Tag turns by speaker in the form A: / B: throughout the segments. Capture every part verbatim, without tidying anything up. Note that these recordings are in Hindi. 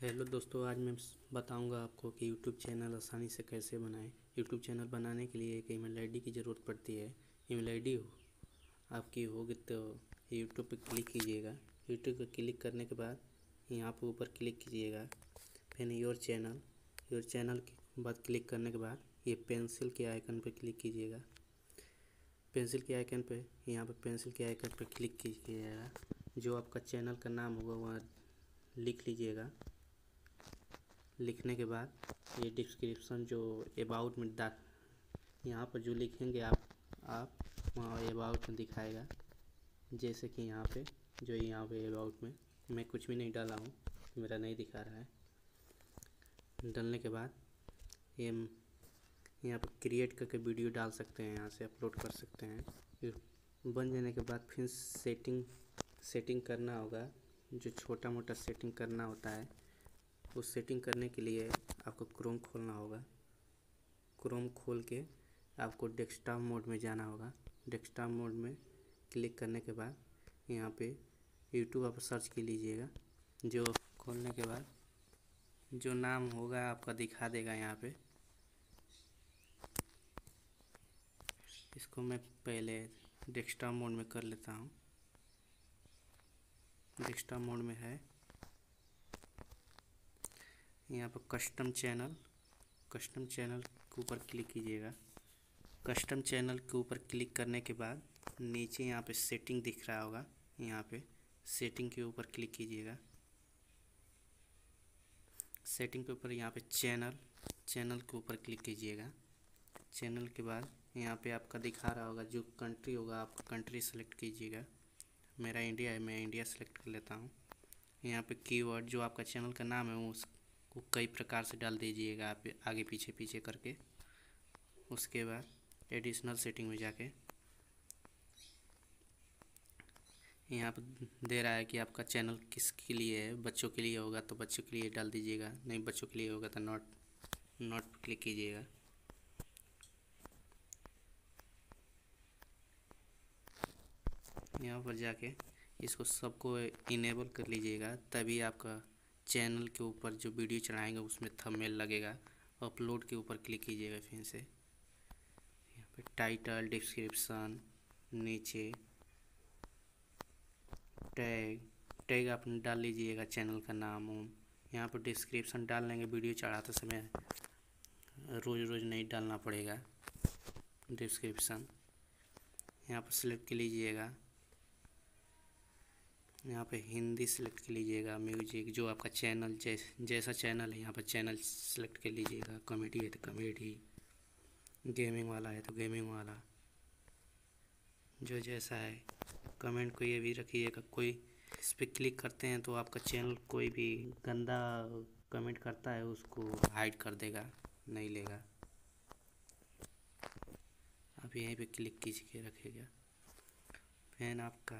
A: हेलो दोस्तों, आज मैं बताऊंगा आपको कि यूट्यूब चैनल आसानी से कैसे बनाएं। यूट्यूब चैनल बनाने के लिए एक ईमेल आईडी की ज़रूरत पड़ती है। ईमेल आईडी हो आपकी होगी तो यूट्यूब पर क्लिक कीजिएगा। यूट्यूब पर क्लिक करने के बाद यहाँ पर ऊपर क्लिक कीजिएगा, फिर योर चैनल योर चैनल के बाद क्लिक करने के बाद ये पेंसिल के आइकन पर क्लिक कीजिएगा। पेंसिल के आइकन पे यहाँ पर पेंसिल के आइकन पर क्लिक कीजिएगा। जो आपका चैनल का नाम होगा वहाँ लिख लीजिएगा। लिखने के बाद ये डिस्क्रिप्शन जो अबाउट में डा यहाँ पर जो लिखेंगे आप आप वहाँ अबाउट में दिखाएगा। जैसे कि यहाँ पे जो यहाँ पे अबाउट में मैं कुछ भी नहीं डाला हूँ, मेरा नहीं दिखा रहा है। डालने के बाद ये यहाँ पर क्रिएट करके वीडियो डाल सकते हैं, यहाँ से अपलोड कर सकते हैं। बन जाने के बाद फिर सेटिंग सेटिंग करना होगा। जो छोटा मोटा सेटिंग करना होता है उस सेटिंग करने के लिए आपको क्रोम खोलना होगा। क्रोम खोल के आपको डेस्कटॉप मोड में जाना होगा। डेस्कटॉप मोड में क्लिक करने के बाद यहाँ पे यूट्यूब आप सर्च कर लीजिएगा। जो खोलने के बाद जो नाम होगा आपका दिखा देगा यहाँ पे। इसको मैं पहले डेस्कटॉप मोड में कर लेता हूँ। डेस्कटॉप मोड में है, यहाँ पर कस्टम चैनल कस्टम चैनल के ऊपर क्लिक कीजिएगा। कस्टम चैनल के ऊपर क्लिक करने के बाद नीचे यहाँ पे सेटिंग दिख रहा होगा, यहाँ पे सेटिंग के ऊपर क्लिक कीजिएगा। सेटिंग के ऊपर यहाँ पे चैनल चैनल के ऊपर क्लिक कीजिएगा। चैनल के बाद यहाँ पे आपका दिखा रहा होगा, जो कंट्री होगा आपका कंट्री सेलेक्ट कीजिएगा। मेरा इंडिया है, मैं इंडिया सेलेक्ट कर लेता हूँ। यहाँ पे कीवर्ड जो आपका चैनल का नाम है उस को कई प्रकार से डाल दीजिएगा आप आगे पीछे पीछे करके। उसके बाद एडिशनल सेटिंग में जाके यहाँ पर दे रहा है कि आपका चैनल किसके लिए है। बच्चों के लिए होगा तो बच्चों के लिए डाल दीजिएगा, नहीं बच्चों के लिए होगा तो नॉट नॉट क्लिक कीजिएगा। यहाँ पर जाके इसको सबको इनेबल कर लीजिएगा, तभी आपका चैनल के ऊपर जो वीडियो चढ़ाएंगे उसमें थंबनेल लगेगा। अपलोड के ऊपर क्लिक कीजिएगा। फिर से यहाँ पे टाइटल, डिस्क्रिप्शन, नीचे टैग टैग आप डाल लीजिएगा, चैनल का नाम हो। यहाँ पर डिस्क्रिप्शन डाल लेंगे, वीडियो चढ़ाते समय रोज़ रोज़ नहीं डालना पड़ेगा डिस्क्रिप्शन। यहाँ पर सिलेक्ट कर लीजिएगा, यहाँ पे हिंदी सेलेक्ट कर लीजिएगा। म्यूजिक जो आपका चैनल जैस जैसा चैनल है यहाँ पर चैनल सेलेक्ट कर लीजिएगा। कॉमेडी है तो कॉमेडी, गेमिंग वाला है तो गेमिंग वाला, जो जैसा है। कमेंट को ये भी रखिएगा, कोई इस पर क्लिक करते हैं तो आपका चैनल कोई भी गंदा कमेंट करता है उसको हाइड कर देगा, नहीं लेगा। आप यहीं पे क्लिक कीजिए रखिएगा। फिर आपका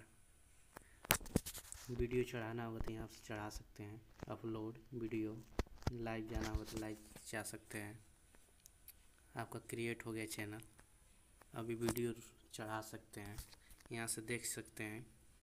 A: वीडियो चढ़ाना होगा तो यहाँ से चढ़ा सकते हैं। अपलोड वीडियो, लाइव जाना होगा तो लाइव जा सकते हैं। आपका क्रिएट हो गया चैनल, अभी वीडियो चढ़ा सकते हैं। यहाँ से देख सकते हैं